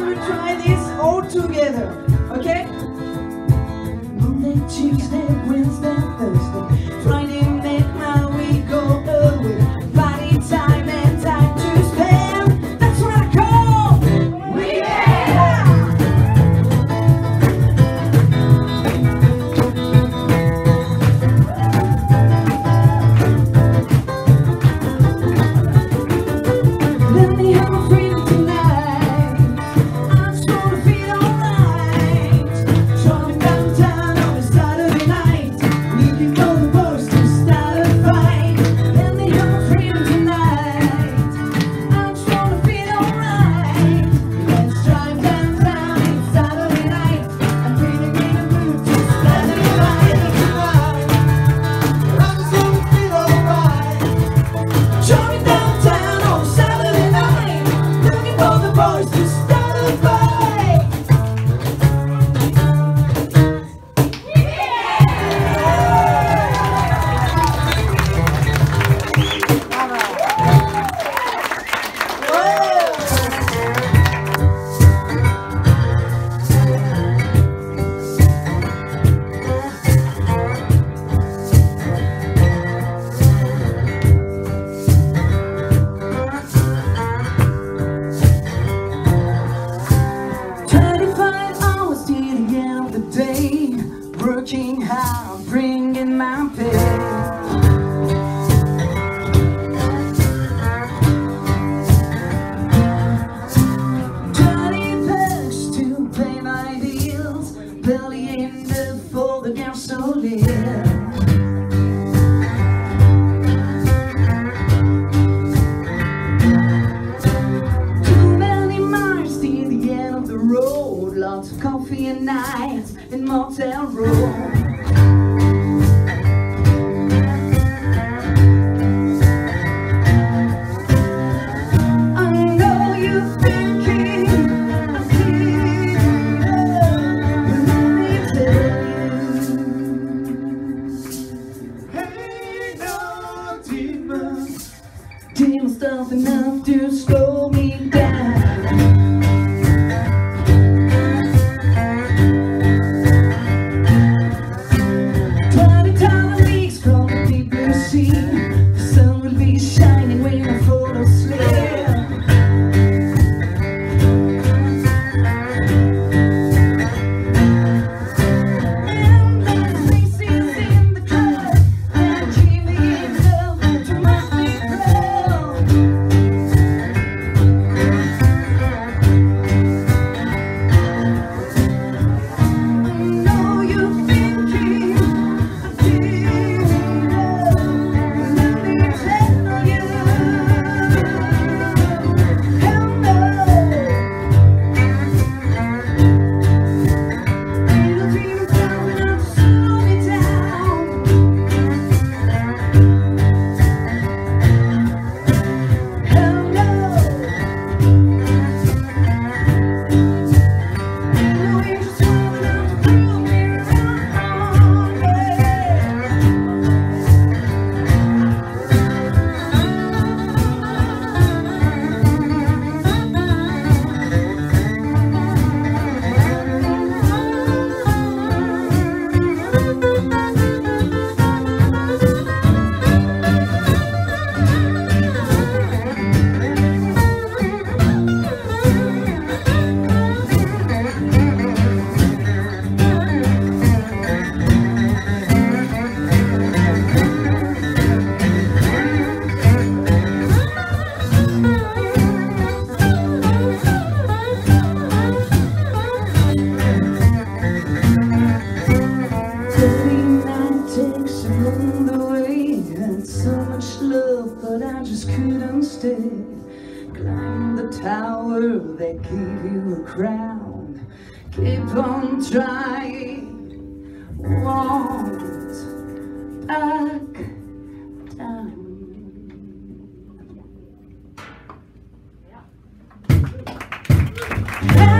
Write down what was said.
will try this all together, okay? Monday, Tuesday, Wednesday, Thursday, Friday, make my week go away. Party time and time to spend. That's what I call weekend. Let me have my freedom tonight. I just wanna feel alright. Driving downtown on a Saturday night, looking for the boys to start a fight. Let me have my freedom tonight. I just wanna feel alright. Let's drive downtown, it's Saturday night. I'm feeling in the mood to start a fight. I just wanna feel alright. Driving downtown on a Saturday night, looking for the boys to start a fight. Working hard, bringing my pay. 20 bucks to pay my bills, barely enough for the girls to live. Too many miles till the end of the road, lots of coffee and nights in motel room. I know you're thinking I'm giving up, but let me tell you, ain't no demon stuff enough to slow me down. Climb the tower that gave you a crown. Keep on trying, won't back down. Yeah.